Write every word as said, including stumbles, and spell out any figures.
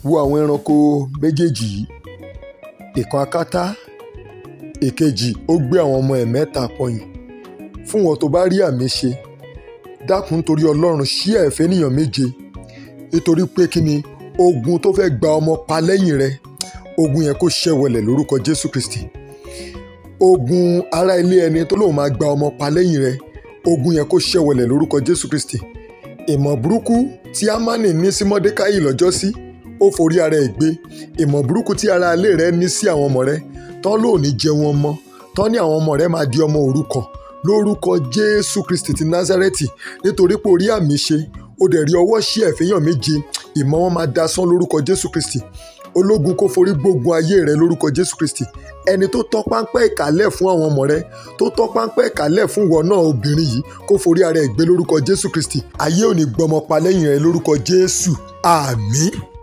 wo àwọn ẹranko méjèèjì yìí, ìkan akátá, èkejì ó gbé àwọn ọmọ ẹ̀ mẹ́ta pọ̀nyìn. Fún wọn tó bá rí àmì ṣe, dákun torí Ọlọ́run ṣí ẹ̀fẹ́ níyàn méje, nítorí pé kí ni ogun tó fẹ́ gba ọmọ pa lẹ́yìn rẹ, ogun yẹn kó ṣẹ́wọlẹ̀ lórúkọ Jésù Kristi. Ogun ará ilé ẹni tó lóun máa gba ọmọ pa lẹ́yìn rẹ, ogun yẹn kó ṣẹ́wọlẹ̀ lórúkọ Jésù Kristi. Ìmọ̀ burúkú tí Ámánì ní sí Mọ́dékáì lọ́jọ́sí, ó forí ara ẹ̀ gbé. Ìmọ̀ burúkú tí ará ilé rẹ ní sí àwọn ọmọ rẹ, tán ló ní jẹ wọn mọ́, tán ní àwọn ọmọ rẹ máa di ọmọ òrukàn lórúkọ Jésù Kristi ti Násárẹ́tì, nítorí pé orí àmì ṣe, ó dẹ̀ rí ọwọ́ ṣí ẹ̀fẹ́yàn méje, ìmọ̀ wọn máa dasán lórúkọ Jésù Kristi. Ológun kó forí gbógun ayé rẹ lórúkọ Jésù Kristi. Ẹni tó tọ́ páńpẹ́ ìkàlẹ̀ fún àwọn ọmọ rẹ, tó tọ́ páńpẹ́ ìkàlẹ̀ fún ìwọ náà obìnrin yìí, kó forí ara ẹ̀ gbé lórúkọ Jésù Kristi. Ayé ò ní gbọmọ pa lẹ́yìn rẹ lórúkọ Jésù. Àmín.